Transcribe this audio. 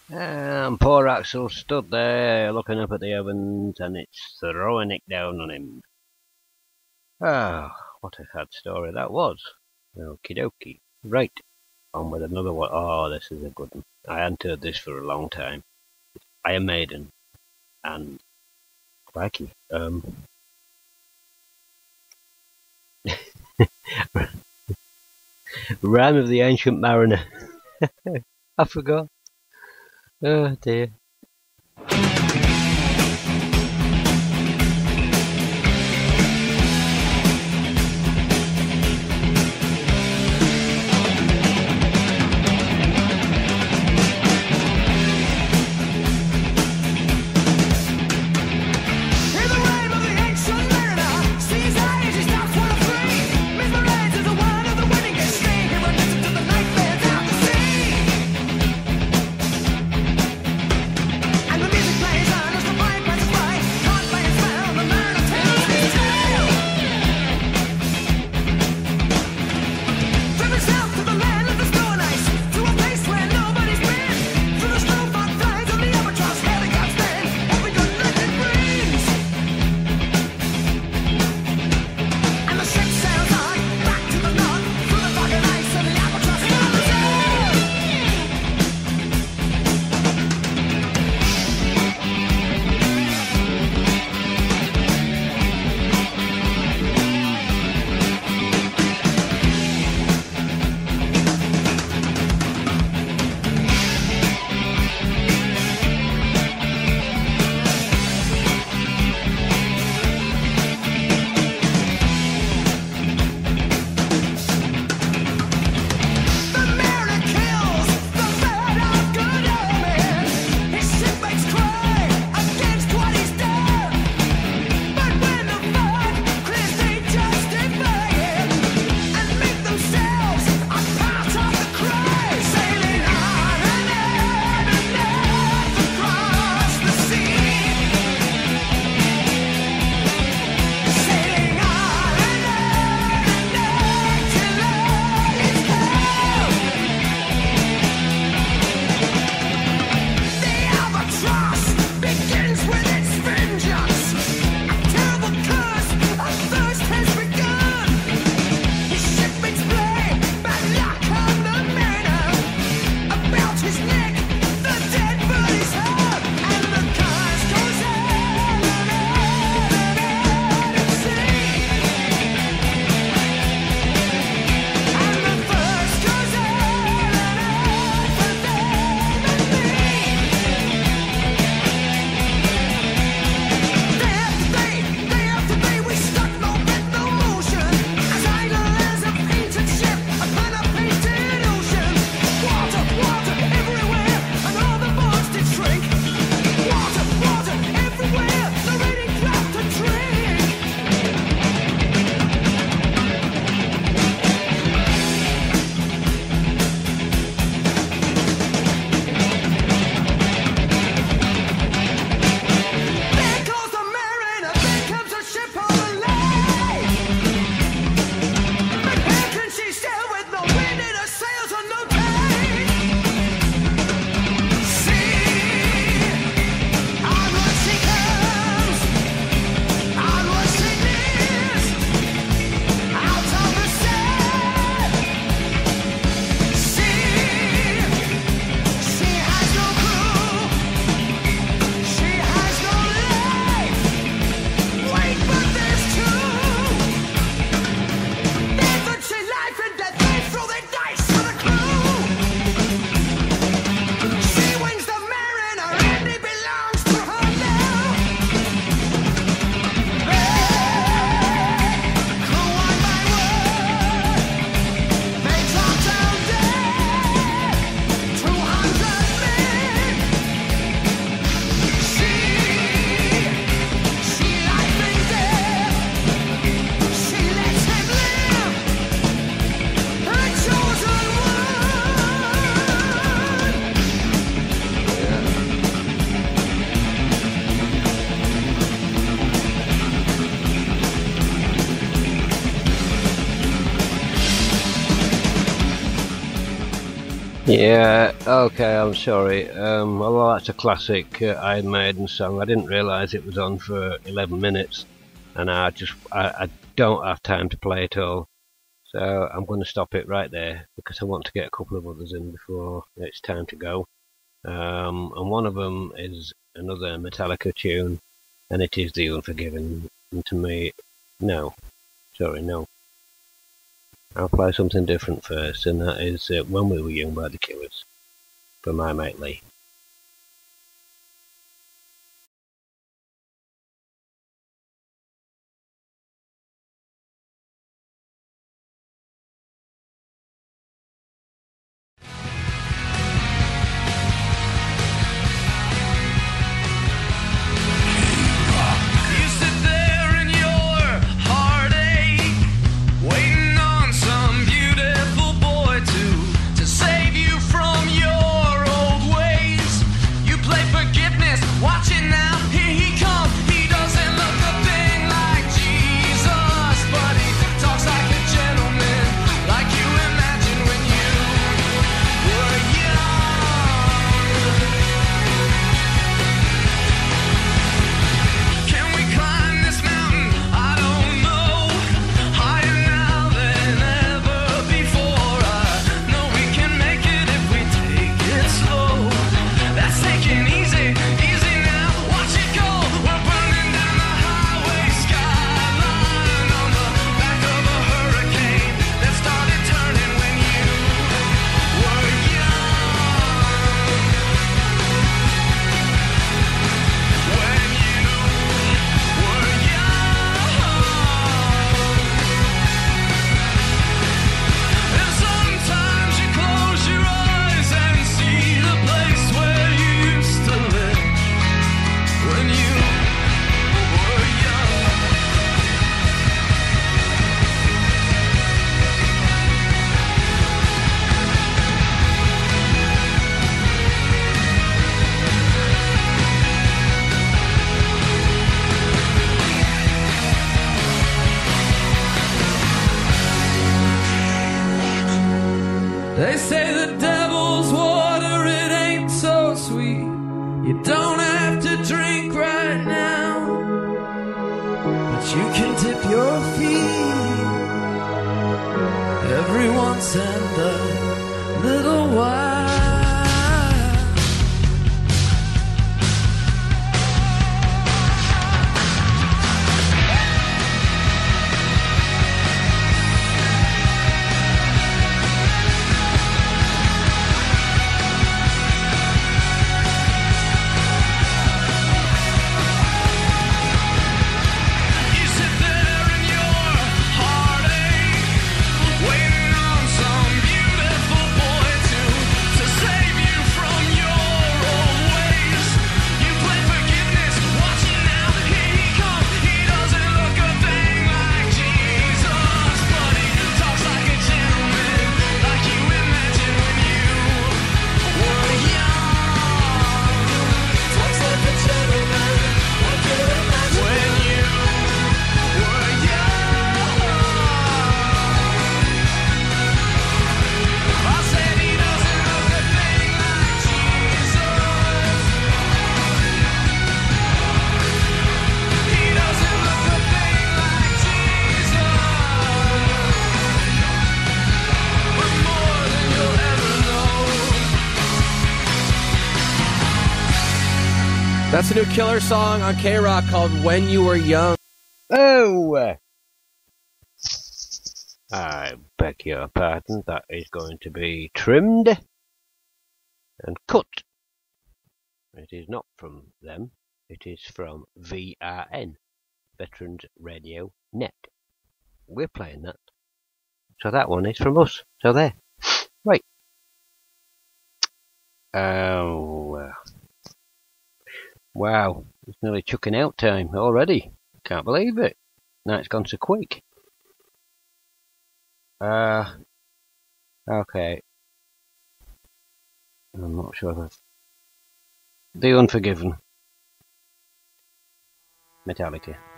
And poor Axel stood there looking up at the heavens, and it's throwing it down on him. Ah, what a sad story that was. Okie dokie. Right, on with another one. Oh, this is a good one. I hadn't heard this for a long time. Iron Maiden. And, crikey, Rhyme of the Ancient Mariner. I forgot. Oh dear. And the music Yeah, okay, I'm sorry. Although that's a classic Iron Maiden song, I didn't realise it was on for 11 minutes, and I don't have time to play it all. So I'm going to stop it right there, because I want to get a couple of others in before it's time to go. And one of them is another Metallica tune, and it is The Unforgiven. And to me, no. Sorry, no. I'll play something different first, and that is When We Were Young by The Killers, for my mate Lee. They say the devil's water, it ain't so sweet. You don't have to drink right now, but you can dip your feet every once and a little while. That's a new Killer song on K-Rock called When You Were Young. Oh! I beg your pardon, that is going to be trimmed and cut. It is not from them, it is from VRN, Veterans Radio Net. We're playing that. So that one is from us. So there. Right. Oh, wow, it's nearly chucking out time already. Can't believe it. Night's gone so quick. Okay. I'm not sure that's The Unforgiven. Metallica.